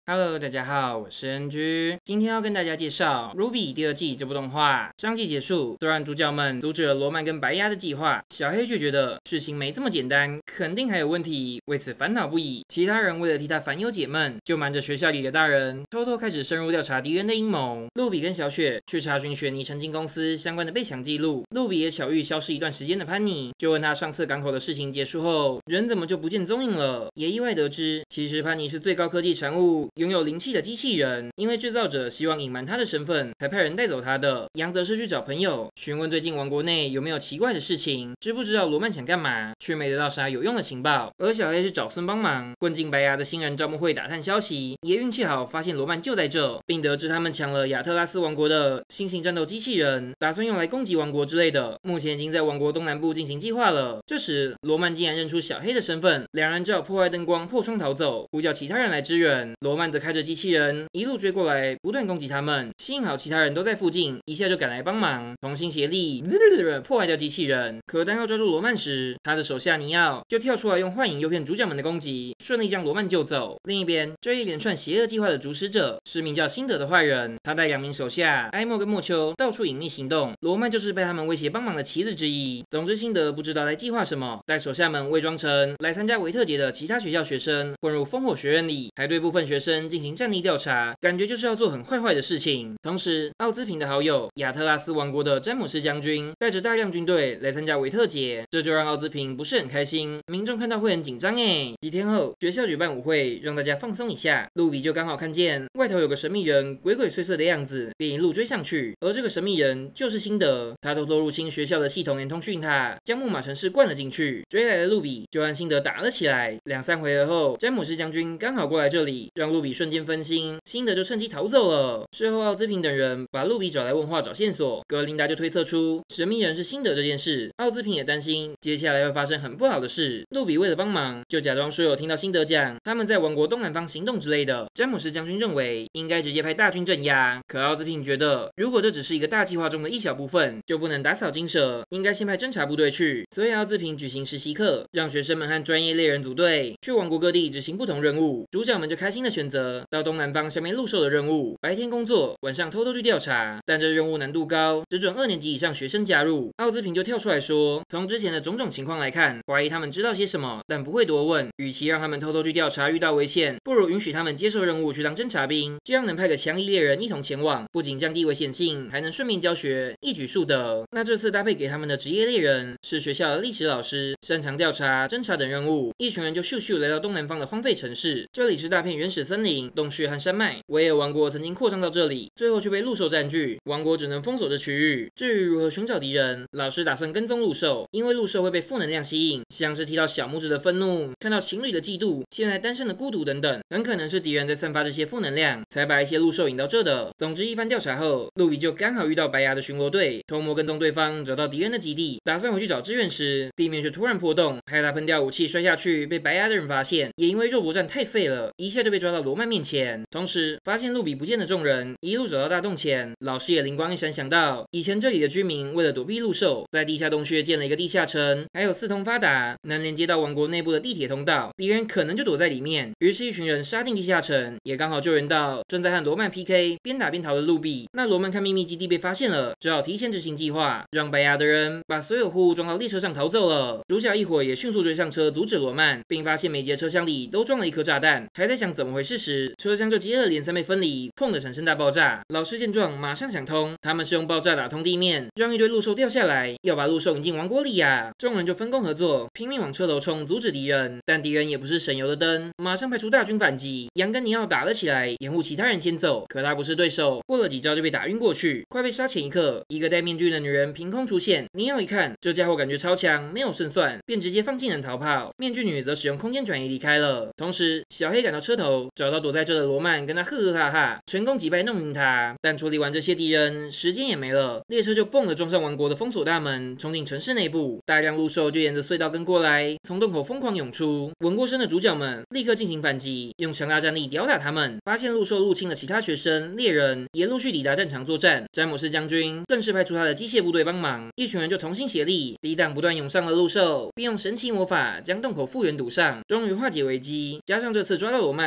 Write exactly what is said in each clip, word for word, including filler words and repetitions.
Hello，大家好，我是 N G， 今天要跟大家介绍《Ruby》第二季这部动画。上季结束，虽然主角们阻止了罗曼跟白鸭的计划，小黑却觉得事情没这么简单，肯定还有问题，为此烦恼不已。其他人为了替他烦忧解闷，就瞒着学校里的大人，偷偷开始深入调查敌人的阴谋。露比跟小雪去查询雪妮曾经公司相关的被抢记录，露比也巧遇消失一段时间的潘妮，就问他上次港口的事情结束后，人怎么就不见踪影了？也意外得知，其实潘妮是最高科技产物。拥有灵气的机器人，因为制造者希望隐瞒他的身份，才派人带走他的。杨则是去找朋友，询问最近王国内有没有奇怪的事情，知不知道罗曼想干嘛，却没得到啥有用的情报。而小黑是找孙帮忙，混进白牙的新人招募会打探消息，也运气好发现罗曼就在这，并得知他们抢了亚特拉斯王国的新型战斗机器人，打算用来攻击王国之类的。目前已经在王国东南部进行计划了。这时罗曼竟然认出小黑的身份，两人只好破坏灯光，破窗逃走，呼叫其他人来支援。罗曼则开着机器人一路追过来，不断攻击他们。幸好其他人都在附近，一下就赶来帮忙，同心协力破坏掉机器人。可当要抓住罗曼时，他的手下尼奥就跳出来，用幻影诱骗主角们的攻击，顺利将罗曼救走。另一边，这一连串邪恶计划的主使者是名叫辛德的坏人，他带两名手下埃莫跟莫丘到处隐秘行动，罗曼就是被他们威胁帮忙的棋子之一。总之，辛德不知道在计划什么，带手下们伪装成来参加维特节的其他学校学生，混入烽火学院里，还对部分学生进行战力调查，感觉就是要做很坏坏的事情。同时，奥兹平的好友亚特拉斯王国的詹姆斯将军带着大量军队来参加维特节，这就让奥兹平不是很开心。民众看到会很紧张诶。几天后，学校举办舞会，让大家放松一下。露比就刚好看见外头有个神秘人鬼鬼祟祟的样子，便一路追上去。而这个神秘人就是辛德，他偷偷入侵学校的系统言通讯塔，将木马城市灌了进去。追来的露比就和辛德打了起来。两三回合后，詹姆斯将军刚好过来这里，让露比瞬间分心，辛德就趁机逃走了。事后，奥兹平等人把露比找来问话找线索，格林达就推测出神秘人是辛德这件事。奥兹平也担心接下来会发生很不好的事，露比为了帮忙，就假装说有听到辛德讲他们在王国东南方行动之类的。詹姆斯将军认为应该直接派大军镇压，可奥兹平觉得如果这只是一个大计划中的一小部分，就不能打草惊蛇，应该先派侦察部队去。所以奥兹平举行实习课，让学生们和专业猎人组队，去王国各地执行不同任务。主角们就开心的选择到东南方下面陆兽的任务，白天工作，晚上偷偷去调查。但这任务难度高，只准二年级以上学生加入。奥兹平就跳出来说，从之前的种种情况来看，怀疑他们知道些什么，但不会多问。与其让他们偷偷去调查遇到危险，不如允许他们接受任务去当侦察兵，这样能派个强力猎人一同前往，不仅降低危险性，还能顺便教学，一举数得。那这次搭配给他们的职业猎人是学校的历史老师，擅长调查、侦查等任务。一群人就咻咻来到东南方的荒废城市，这里是大片原始森林、洞穴和山脉。维尔王国曾经扩张到这里，最后却被陆兽占据，王国只能封锁这区域。至于如何寻找敌人，老师打算跟踪陆兽，因为陆兽会被负能量吸引，像是提到小拇指的愤怒，看到情侣的嫉妒，现在单身的孤独等等，很可能是敌人在散发这些负能量，才把一些陆兽引到这的。总之，一番调查后，露比就刚好遇到白牙的巡逻队，偷摸跟踪对方，找到敌人的基地，打算回去找支援时，地面却突然破洞，害他喷掉武器摔下去，被白牙的人发现，也因为肉搏战太废了，一下就被抓到罗曼面前。同时，发现露比不见的众人一路走到大洞前，老师也灵光一闪，想到以前这里的居民为了躲避陆兽，在地下洞穴建了一个地下城，还有四通发达能连接到王国内部的地铁通道，敌人可能就躲在里面。于是，一群人杀进地下城，也刚好救援到正在和罗曼 P K 边打边逃的露比。那罗曼看秘密基地被发现了，只好提前执行计划，让白牙的人把所有货物装到列车上逃走了。主角一伙也迅速追上车，阻止罗曼，并发现每节车厢里都装了一颗炸弹。还在想怎么回事时，车厢就接二连三被分离，砰的产生大爆炸。老师见状，马上想通，他们是用爆炸打通地面，让一堆陆兽掉下来，要把陆兽引进王国里呀。众人就分工合作，拼命往车头冲，阻止敌人。但敌人也不是省油的灯，马上派出大军反击。杨跟尼奥打了起来，掩护其他人先走，可他不是对手，过了几招就被打晕过去。快被杀前一刻，一个戴面具的女人凭空出现，尼奥一看这家伙感觉超强，没有胜算，便直接放技能逃跑。面具女则使用空间转移离开了。同时，小黑赶到车头，找到躲在这的罗曼，跟他呵呵哈哈，成功击败弄晕他。但处理完这些敌人，时间也没了，列车就蹦了撞上王国的封锁大门，冲进城市内部。大量陆兽就沿着隧道跟过来，从洞口疯狂涌出。闻过声的主角们立刻进行反击，用强大战力吊打他们。发现陆兽入侵了其他学生、猎人，也陆续抵达战场作战。詹姆斯将军更是派出他的机械部队帮忙，一群人就同心协力，抵挡不断涌上的陆兽，并用神奇魔法将洞口复原堵上，终于化解危机。加上这次抓到罗曼，可说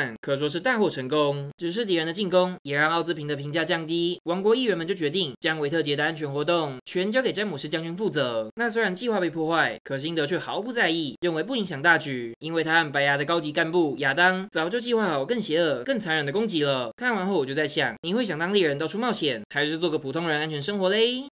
说是大获成功。只是敌人的进攻也让奥兹平的评价降低，王国议员们就决定将维特杰的安全活动全交给詹姆斯将军负责。那虽然计划被破坏，可辛德却毫不在意，认为不影响大局，因为他和白牙的高级干部亚当早就计划好更邪恶、更残忍的攻击了。看完后我就在想，你会想当猎人到处冒险，还是做个普通人安全生活嘞？